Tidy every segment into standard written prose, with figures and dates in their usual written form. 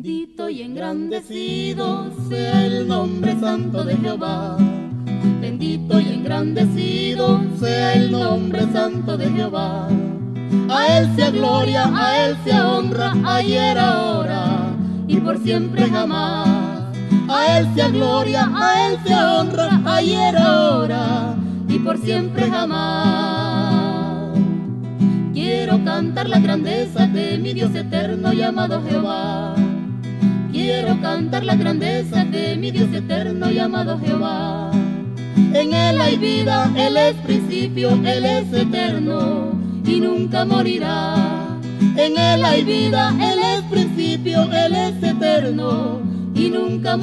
Bendito y engrandecido sea el nombre santo de Jehová. Bendito y engrandecido sea el nombre santo de Jehová. A Él sea gloria, a Él sea honra, ayer, ahora y por siempre jamás. A Él sea gloria, a Él sea honra, ayer, ahora y por siempre jamás. Quiero cantar la grandeza de mi Dios eterno llamado Jehová. Quiero cantar la grandeza de mi Dios eterno llamado Jehová. En Él hay vida, Él es principio, Él es eterno y nunca morirá. En Él hay vida, Él es principio, Él es eterno y nunca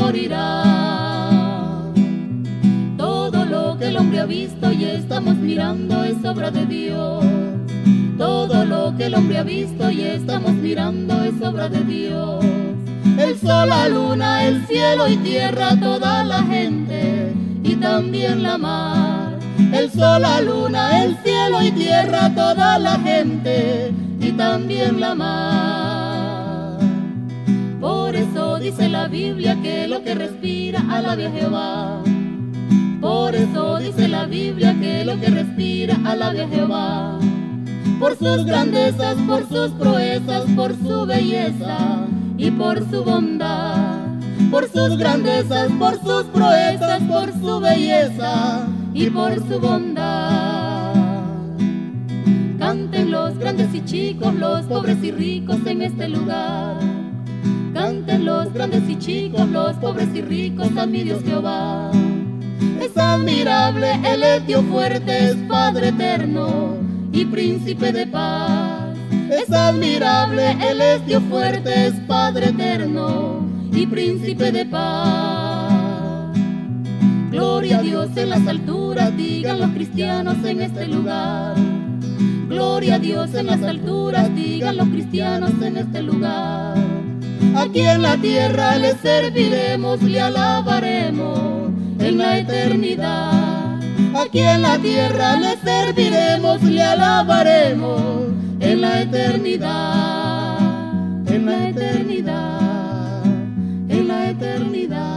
morirá. Todo lo que el hombre ha visto y estamos mirando es obra de Dios. Todo lo que el hombre ha visto y estamos mirando es obra de Dios. El sol, la luna, el cielo y tierra, toda la gente y también la mar. El sol, la luna, el cielo y tierra, toda la gente y también la mar. Por eso dice la Biblia que lo que respira alabe a Jehová. Por eso dice la Biblia que lo que respira alabe a Jehová. Por sus grandezas, por sus proezas, por su belleza y por su bondad. Por sus grandezas, por sus proezas, por su belleza y por su bondad. Canten los grandes y chicos, los pobres y ricos en este lugar. Canten los grandes y chicos, los pobres y ricos a mi Dios Jehová. Es admirable, Él es Dios fuerte, es Padre eterno y príncipe de paz. Es admirable, Él es Dios fuerte, es Padre eterno y príncipe de paz. Gloria a Dios en las alturas, digan los cristianos en este lugar. Gloria a Dios en las alturas, digan los cristianos en este lugar. Aquí en la tierra le serviremos, le alabaremos en la eternidad. Aquí en la tierra le serviremos, le alabaremos en la eternidad, en la eternidad, en la eternidad.